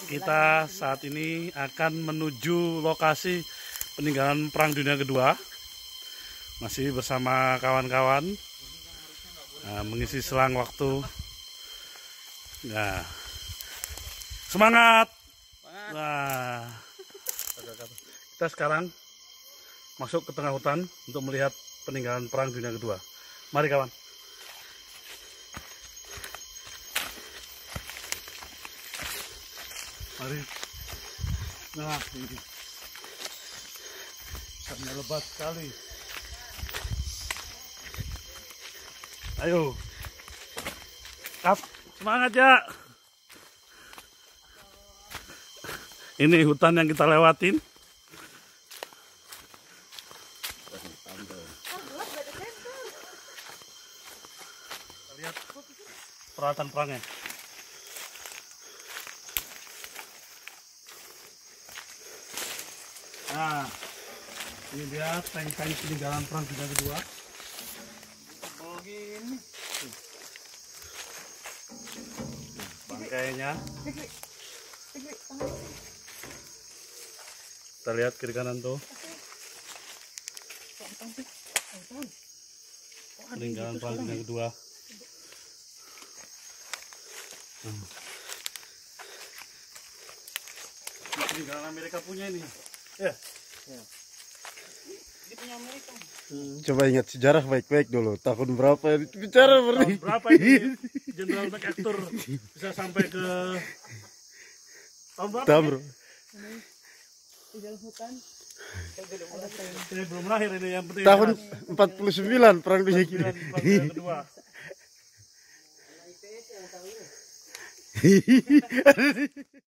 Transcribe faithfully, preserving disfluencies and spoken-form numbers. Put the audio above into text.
Kita saat ini akan menuju lokasi peninggalan Perang Dunia Kedua. Masih bersama kawan-kawan, nah, mengisi selang waktu. Nah, semangat! Nah, kita sekarang masuk ke tengah hutan untuk melihat peninggalan Perang Dunia Kedua. Mari kawan. Mari. Nah, ini sangat lebat sekali. Ayo, Kap, semangat ya. Ini hutan yang kita lewatin. Kita lihat peralatan perangnya. Nah, ini dia tank-tank peninggalan Perang Dunia Kedua. Begini. Bangkainya. Kita lihat kiri kanan tuh. Peninggalan Perang Dunia Kedua. Hmm. Peninggalan Amerika punya ini. Ya. Ya. Ini punya Amerika. Hmm. Coba ingat sejarah baik-baik dulu. Tahun berapa ini? Bicara berarti. Berapa ini Jenderal MacArthur bisa sampai ke tahun berapa? Tahun bro. Di dalam hutan. Ini belum lahir ini yang penting. Tahun empat puluh sembilan Perang Dunia Kedua. Kedua.